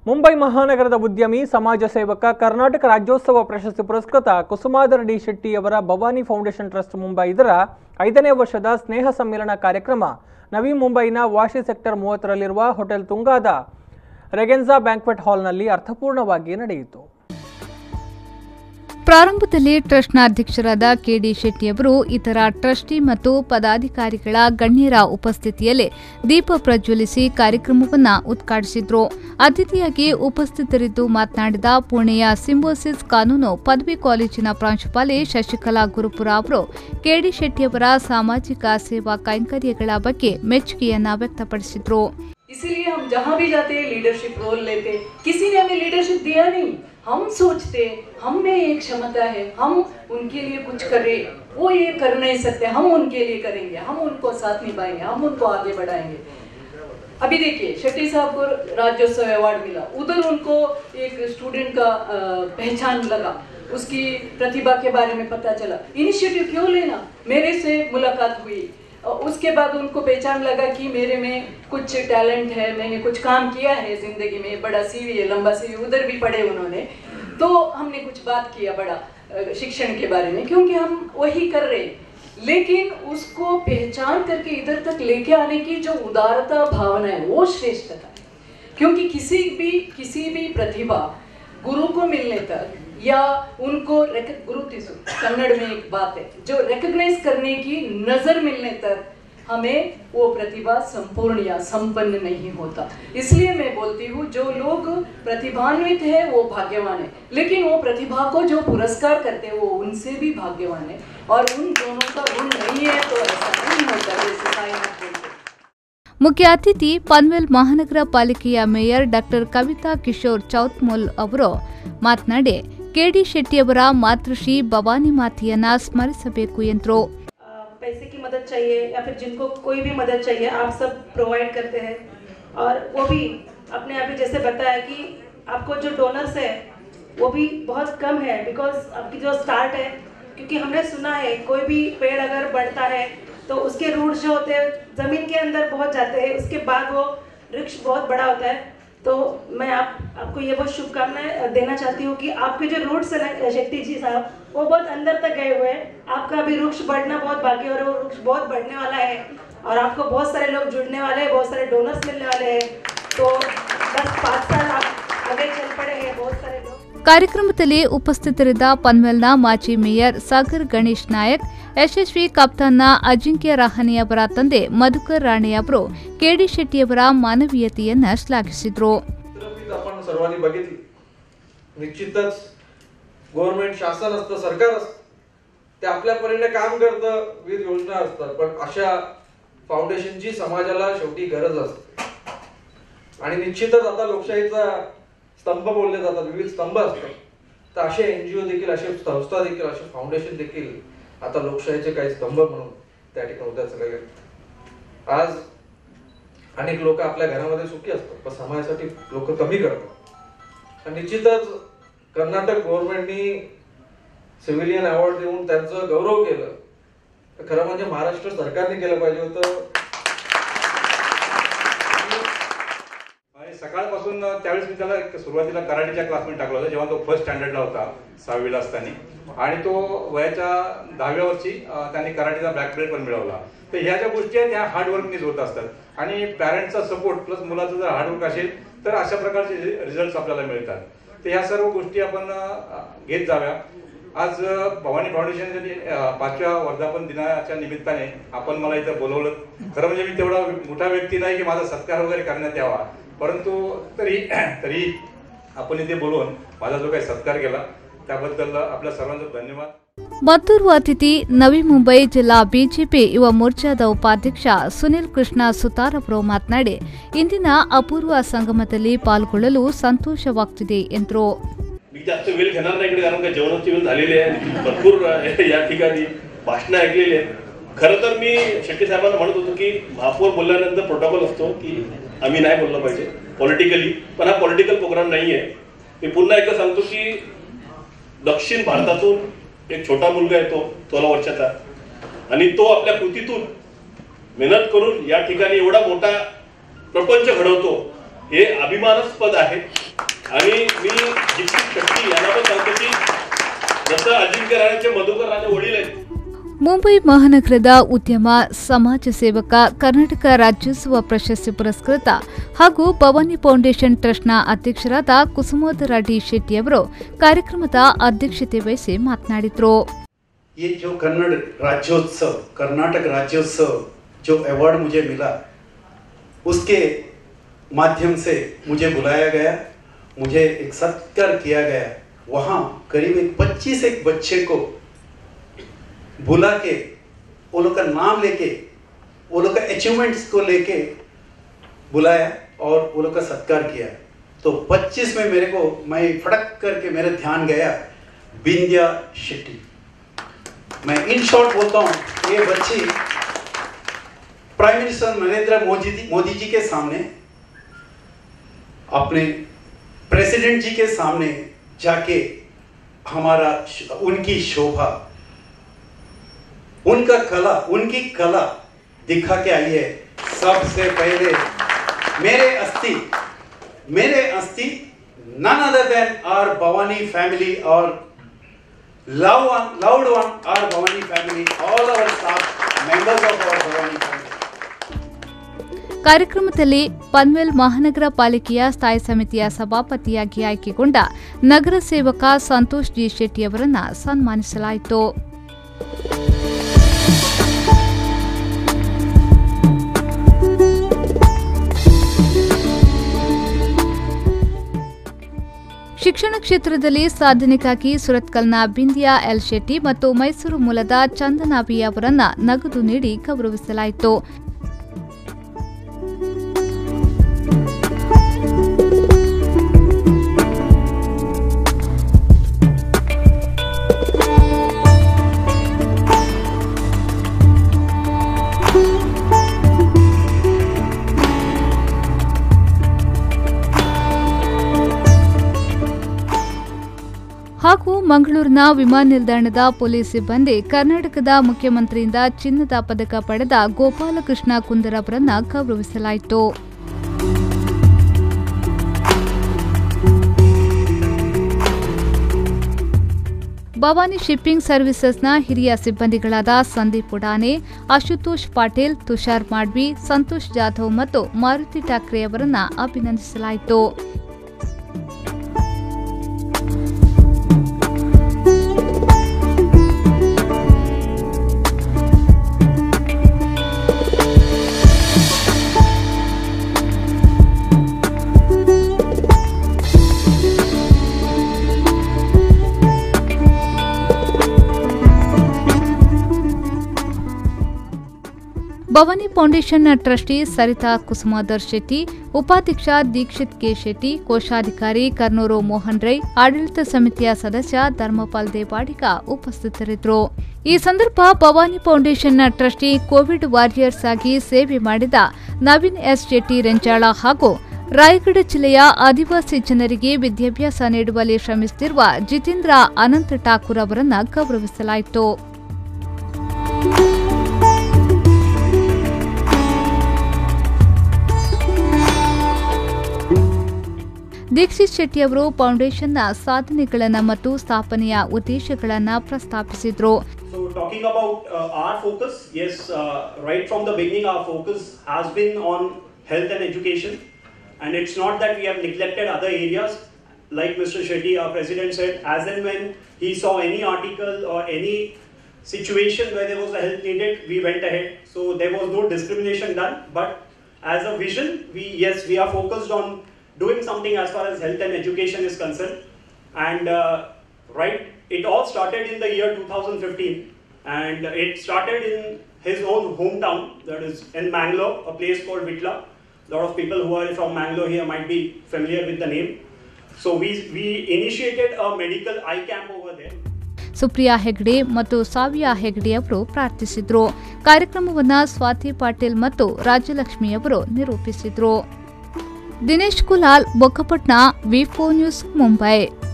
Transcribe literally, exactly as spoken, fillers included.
ಮುಂಬೈ ಮಹಾನಗರದ ಉದ್ಯಮಿ ಸಮಾಜ ಸೇವಕ ಕರ್ನಾಟಕ ರಾಜ್ಯೋತ್ಸವ ಪ್ರಶಸ್ತಿ ಪುರಸ್ಕೃತ ಕುಸುಮಾಧರ್ ಡಿ ಶೆಟ್ಟಿಯವರ ಭವಾನಿ ಫೌಂಡೇಶನ್ ಟ್ರಸ್ಟ್ ಮುಂಬೈ ಇದರ ಐದನೇ ವರ್ಷದ ಸ್ನೇಹ ಸಮ್ಮೇಳನ ಕಾರ್ಯಕ್ರಮ ನವಿ ಮುಂಬೈನ ವಾಶಿ ಸೆಕ್ಟರ್ ಮೂವತ್ತರಲ್ಲಿರುವ ಹೋಟೆಲ್ ತುಂಗಾದ ರೆಗೆನ್ಸಾ ಬ್ಯಾಂಕ್ವೆಟ್ ಹಾಲ್ನಲ್ಲಿ ಅರ್ಥಪೂರ್ಣವಾಗಿ ನಡೆಯಿತು. ಪ್ರಾರಂಭದಲ್ಲಿ ಟ್ರಸ್ಟ್ನ ಅಧ್ಯಕ್ಷರಾದ ಕೆಡಿ ಶೆಟ್ಟಿಯವರು ಇತರ ಟ್ರಸ್ಟಿ ಮತ್ತು ಪದಾಧಿಕಾರಿಗಳ ಗಣ್ಯರ ಉಪಸ್ಥಿತಿಯಲ್ಲಿ ದೀಪ ಪ್ರಜ್ವಲಿಸಿ ಕಾರ್ಯಕ್ರಮವನ್ನು ಉದ್ಘಾಟಿಸಿದರು. ಅತಿಥಿಯಾಗಿ ಉಪಸ್ಥಿತರಿದ್ದು ಮಾತನಾಡಿದ ಪುಣೆಯ ಸಿಂಬೋಸಿಸ್ ಕಾನೂನು ಪದವಿ ಕಾಲೇಜಿನ ಪ್ರಾಂಶುಪಾಲೆ ಶಶಿಕಲಾ ಗುರುಪುರ ಅವರು ಕೆಡಿ ಶೆಟ್ಟಿಯವರ ಸಾಮಾಜಿಕ ಸೇವಾ ಕೈಂಕರ್ಯಗಳ ಬಗ್ಗೆ ಮೆಚ್ಚುಗೆಯನ್ನ ವ್ಯಕ್ತಪಡಿಸಿದರು. इसीलिए हम जहाँ भी जाते हैं लीडरशिप रोल लेते. किसी ने हमें लीडरशिप दिया नहीं, हम सोचते हम में एक क्षमता है, हम उनके लिए कुछ करें, वो ये कर नहीं सकते, हम उनके लिए करेंगे, हम उनको साथ निभाएंगे, हम उनको आगे बढ़ाएंगे. अभी देखिए शेट्टी साहब को राज्योत्सव अवार्ड मिला, उधर उनको एक स्टूडेंट का पहचान लगा, उसकी प्रतिभा के बारे में पता चला. इनिशिएटिव क्यों लेना, मेरे से मुलाकात हुई, उसके बाद उनको पहचान लगा कि मेरे में कुछ टैलेंट है, मैंने कुछ काम किया है जिंदगी में, बड़ा सीवी है, लंबा सीवी, उधर भी पढ़े उन्होंने, तो हमने कुछ बात किया बड़ा शिक्षण के बारे में, क्योंकि हम वही कर रहे. लेकिन उसको पहचान करके इधर तक लेके आने की जो उदारता भावना है वो श्रेष्ठता है. क्योंकि किसी भी किसी भी प्रतिभा गुरु को मिलने तक या उनको गुरु तिसु कन्नड़ में एक बात है, जो रिकॉग्नाइज करने की नजर मिलने तक हमें वो प्रतिभा संपूर्ण या संपन्न नहीं होता. इसलिए मैं बोलती हूँ जो लोग प्रतिभान्वित है वो भाग्यवान है, लेकिन वो प्रतिभा को जो पुरस्कार करते हैं वो उनसे भी भाग्यवान है, और उन दोनों का गुण नहीं है तो ऐसा नहीं होता है. ಮುಖ್ಯ ಅತಿಥಿ ಪನ್ವೇಲ್ ಮಹಾನಗರ ಪಾಲಿಕೆಯ ಮೇಯರ್ ಡಾಕ್ಟರ್ ಕವಿತಾ ಕಿಶೋರ್ ಚೌತ್ಮೋಲ್ ಅವರು ಮಾತನಾಡಿ ಕೆಡಿ ಶೆಟ್ಟಿಯವರ ಮಾತೃಶ್ರೀ ಭವಾನಿ ಮಾತೆಯನ್ನ ಸ್ಮರಿಸಬೇಕು ಎಂದರು. पैसे की मदद चाहिए या फिर जिनको कोई भी मदद चाहिए आप सब प्रोवाइड करते हैं, और वो भी अपने आप ही जैसे बताया कि आपको जो डोनर्स है वो भी बहुत कम है, बिकॉज आपकी जो स्टार्ट है, क्योंकि हमने सुना है कोई भी पेड़ अगर बढ़ता है तो उसके रूट्स जो होते हैं ज़मीन के अंदर पहुंच जाते हैं, उसके बाद वो वृक्ष बहुत बड़ा होता है. तो मैं आप आपको ये बहुत शुभकामनाएं देना चाहती हूँ कि आपके जो रूट्स है ना शेट्टी जी साहब, वो बहुत अंदर तक गए हुए हैं. आपका अभी वृक्ष बढ़ना बहुत बाकी और वो वृक्ष बहुत बढ़ने वाला है, और आपको बहुत सारे लोग जुड़ने वाले हैं, बहुत सारे डोनर्स मिलने वाले हैं. तो बस पाँच साल आप आगे चल पड़े हैं बहुत सारे लोग. ಕಾರ್ಯಕ್ರಮದಲ್ಲಿ ಉಪಸ್ಥಿತರಿದ್ದ ಪನ್ವೇಲ್ನ ಮಾಜಿ ಮೇಯರ್ ಸಾಗರ್ ಗಣೇಶ್ ನಾಯಕ್, ಯಶಸ್ವಿ ಕಪ್ತಾನ್ನ ಅಜಿಂಕ್ಯ ರಹಾನೆ ಅವರ ತಂದೆ ಮಧುಕರ್ ರಾಣೆ ಅವರು ಕೆಡಿ ಶೆಟ್ಟಿಯವರ ಮಾನವೀಯತೆಯನ್ನ ಶ್ಲಾಘಿಸಿದರು. आपण सर्वांनी बघितली, निश्चितच गव्हर्नमेंट शासन असतं, सरकार असतं, ते आपल्या परीने काम करतं, विविध योजना असतात, पण अशा फाउंडेशनची समाजाला शेवटी गरज असते. आणि निश्चितच आता लोकशाहीचा स्तंभ बोलले जातात, विविध स्तंभ असतात, तर असे एनजीओ देखील, असे संस्था देखील, असे फाउंडेशन देखील आता लोकशाहीचे काही स्तंभ म्हणून त्या ठिकाणी उद्याच लागले. आज अनेक लोक आपल्या घरामध्ये सुखी असतात, पण समाजासाठी लोक कमी करतात. निश्चितच कर्नाटक गव्हर्नमेंटनी सिव्हिलियन अवॉर्ड देऊन त्यांचा गौरव केलं, तर खरं म्हणजे महाराष्ट्र सरकारने केलं पाहिजे होतं. सकाळपासून त्यावेळेस मी त्याला सुरुवातीला कराटेच्या क्लासमध्ये टाकला होता, जेव्हा तो फर्स्ट स्टँडर्डला होता, सहावीला असताना, आणि तो वयाच्या दहाव्या वर्षी त्याने कराटेचा ब्लॅक बेल्ट पण मिळवला. तर ह्या ज्या गोष्टी आहेत त्या हार्डवर्कनीच होत असतात, आणि पॅरेंट्सचा सपोर्ट प्लस मुलाचं जर हार्डवर्क असेल तर अशा प्रकारचे रिझल्ट आपल्याला मिळतात. तर ह्या सर्व गोष्टी आपण घेत जाव्या. आज भवानी फाउंडेशन पाचव्या वर्धापन दिनाच्या निमित्ताने आपण मला इथं बोलवलं. खरं म्हणजे मी तेवढा मोठा व्यक्ती नाही की माझा सत्कार वगैरे करण्यात यावा, परंतु तरी तरी आपण इथे बोलवून माझा जो काही सत्कार केला त्याबद्दल आपल्या सर्वांचा धन्यवाद. ಮತ್ತೋರ್ವ ಅತಿಥಿ ನವಿ ಮುಂಬೈ ಜಿಲ್ಲಾ ಬಿಜೆಪಿ ಯುವ ಮೋರ್ಚಾದ ಉಪಾಧ್ಯಕ್ಷ ಸುನಿಲ್ ಕೃಷ್ಣ ಸುತಾರ್ ಅವರು ಮಾತನಾಡಿ ಇಂದಿನ ಅಪೂರ್ವ ಸಂಗಮದಲ್ಲಿ ಪಾಲ್ಗೊಳ್ಳಲು ಸಂತೋಷವಾಗುತ್ತಿದೆ ಎಂದರು. मी जास्त वेळ घेणार नाही इकडे, कारण का जेवणाची वेळ झालेली आहे, भरपूर या ठिकाणी भाषणं ऐकलेली आहेत. खरं तर मी शेट्टी साहेबांना म्हणत होतो की महापौर बोलल्यानंतर प्रोटोकॉल असतो की आम्ही नाही बोललं पाहिजे पॉलिटिकली, पण हा पॉलिटिकल प्रोग्राम नाही आहे. मी पुन्हा एकदा सांगतो की दक्षिण भारतातून एक छोटा मुलगा येतो सोळा वर्षाचा, आणि तो आपल्या कृतीतून मेहनत करून या ठिकाणी एवढा मोठा प्रपंच घडवतो, हे अभिमानास्पद आहे. आणि मी दीक्षित शेट्टी यांना पण सांगतो की जसं अजिंक्य राणेचे मधुकर राणे वडील आहेत. ಮುಂಬೈ ಮಹಾನಗರದ ಉದ್ಯಮ ಸಮಾಜ ಸೇವಕ ಕರ್ನಾಟಕ ರಾಜ್ಯೋತ್ಸವ ಪ್ರಶಸ್ತಿ ಪುರಸ್ಕೃತ ಹಾಗೂ ಭವಾನಿ ಫೌಂಡೇಶನ್ ಟ್ರಸ್ಟ್ನ ಅಧ್ಯಕ್ಷರಾದ ಕುಸುಮೋದರ ಡಿ ಶೆಟ್ಟಿ ಅವರು ಕಾರ್ಯಕ್ರಮದ ಅಧ್ಯಕ್ಷತೆ ವಹಿಸಿ ಮಾತನಾಡಿದರು. ये जो कन्नड़ राज्योत्सव कर्नाटक राज्योत्सव जो अवार्ड मुझे मिला उसके माध्यम से मुझे बुलाया गया, मुझे एक सत्कार किया गया. वहाँ करीब एक पच्चीस एक बच्चे को बुला के वो लोग का नाम लेके वो लोग का अचीवमेंट्स को लेके बुलाया और वो लोग का सत्कार किया. तो पच्चीस में मेरे को मैं फटक करके मेरा ध्यान गया बिंद्या शेट्टी. मैं इन शॉर्ट बोलता हूँ, ये बच्ची प्राइम मिनिस्टर नरेंद्र मोदी मोदी जी के सामने अपने प्रेसिडेंट जी के सामने जाके हमारा उनकी शोभा उनका कला उनकी कला दिखा के आई है. सबसे पहले मेरे अस्थि मेरे अस्थि none other than our Bhavani family or loved one, loved one our Bhavani family, all our staff, members of our Bhavani family. ಕಾರ್ಯಕ್ರಮದಲ್ಲಿ ಪನ್ವೇಲ್ ಮಹಾನಗರ ಪಾಲಿಕೆಯ ಸ್ಥಾಯಿ ಸಮಿತಿಯ ಸಭಾಪತಿಯಾಗಿ ಆಯ್ಕೆಗೊಂಡ ನಗರ ಸೇವಕ ಸಂತೋಷ್ ಜಿ ಶೆಟ್ಟಿ ಅವರನ್ನು ಸನ್ಮಾನಿಸಲಾಯಿತು. ಶಿಕ್ಷಣ ಕ್ಷೇತ್ರದಲ್ಲಿ ಸಾಧನೆಗಾಗಿ ಸುರತ್ಕಲ್ನ ಬಿಂದ್ಯಾ ಎಲ್ ಶೆಟ್ಟಿ ಮತ್ತು ಮೈಸೂರು ಮೂಲದ ಚಂದನಾ ಬಿ ಅವರನ್ನು ನಗದು ನೀಡಿ ಗೌರವಿಸಲಾಯಿತು. ಹಾಗೂ ಮಂಗಳೂರಿನ ವಿಮಾನ ನಿಲ್ದಾಣದ ಪೊಲೀಸ್ ಸಿಬ್ಬಂದಿ ಕರ್ನಾಟಕದ ಮುಖ್ಯಮಂತ್ರಿಯಿಂದ ಚಿನ್ನದ ಪದಕ ಪಡೆದ ಗೋಪಾಲಕೃಷ್ಣ ಕುಂದರ್ ಅವರನ್ನು ಗೌರವಿಸಲಾಯಿತು. ಭವಾನಿ ಶಿಪ್ಪಿಂಗ್ ಸರ್ವಿಸಸ್ನ ಹಿರಿಯ ಸಿಬ್ಬಂದಿಗಳಾದ ಸಂದೀಪ್ ಉಡಾನೆ, ಆಶುತೋಷ್ ಪಾಟೀಲ್, ತುಷಾರ್ ಮಾಡ್ವಿ, ಸಂತೋಷ್ ಜಾಧವ್ ಮತ್ತು ಮಾರುತಿ ಠಾಕ್ರೆ ಅವರನ್ನು ಅಭಿನಂದಿಸಲಾಯಿತು. ಭವಾನಿ ಫೌಂಡೇಶನ್ನ ಟ್ರಸ್ಟಿ ಸರಿತಾ ಕುಸುಮಾಧರ್ ಶೆಟ್ಟಿ, ಉಪಾಧ್ಯಕ್ಷ ದೀಕ್ಷಿತ್ ಕೆ ಶೆಟ್ಟಿ, ಕೋಶಾಧಿಕಾರಿ ಕರ್ನೂರು ಮೋಹನ್ ರೈ, ಆಡಳಿತ ಸಮಿತಿಯ ಸದಸ್ಯ ಧರ್ಮಪಾಲ್ ದೇವಾಡಿಗ ಉಪಸ್ಥಿತರಿದ್ದರು. ಈ ಸಂದರ್ಭ ಭವಾನಿ ಫೌಂಡೇಶನ್ನ ಟ್ರಸ್ಟಿ ಕೋವಿಡ್ ವಾರಿಯರ್ಸ್ ಆಗಿ ಸೇವೆ ಮಾಡಿದ ನವೀನ್ ಎಸ್ ಶೆಟ್ಟಿ ರೆಂಚಾಳ ಹಾಗೂ ರಾಯಗಢ ಜಿಲ್ಲೆಯ ಆದಿವಾಸಿ ಜನರಿಗೆ ವಿದ್ಯಾಭ್ಯಾಸ ನೀಡುವಲ್ಲಿ ಶ್ರಮಿಸುತ್ತಿರುವ ಜಿತೇಂದ್ರ ಅನಂತ ಠಾಕೂರ್ ಅವರನ್ನು ಗೌರವಿಸಲಾಯಿತು. ದೀಕ್ಷಿತ್ ಶೆಟ್ಟಿ ಅವರು ಫೌಂಡೇಶನ್ನ ಸಾಧನೆಗಳನ್ನು ಮತ್ತು ಸ್ಥಾಪನೆಯ ಉದ್ದೇಶಗಳನ್ನು ಪ್ರಸ್ತಾಪಿಸಿದರು. So talking about uh, our focus, yes, uh, right from the beginning our focus has been on health and education, and it's not that we have neglected other areas. Like Mister Shetty, our president, said, as and when he saw any article or any situation where there was a help needed, we went ahead. So there was no discrimination done, but as a vision, we yes, we are focused on doing something as far as health and education is concerned. And uh, right, it all started in the year two thousand fifteen, and it started in his own hometown, that is in Mangalore, a place called Vitla. A lot of people who are from Mangalore here might be familiar with the name. So we we initiated a medical eye camp over there. Supriya Hegde ಮತ್ತು ಸಾವಿಯಾ ಹೆಗ್ಡೆ ಅವರು ಪ್ರಾರ್ಥಿಸಿದ್ರು. ಕಾರ್ಯಕ್ರಮವನ್ನು ಸ್ವಾತಿ ಪಾಟೀಲ್ ಮತ್ತು ರಾಜಲಕ್ಷ್ಮಿ ಅವರು ನಿರೂಪಿಸಿದ್ರು. Dinesh Kulal, Bokkapatna, V four news, Mumbai.